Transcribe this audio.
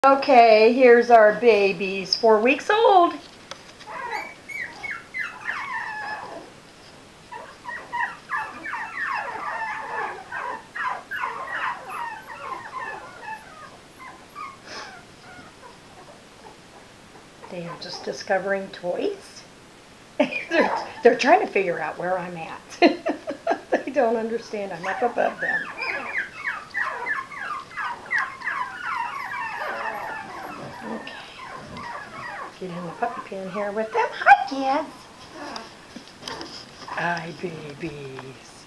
Okay, here's our babies, 4 weeks old. They are just discovering toys. they're trying to figure out where I'm at. They don't understand I'm up above them. Okay. Get in the puppy pen here with them. Hi, kids. Hi, babies.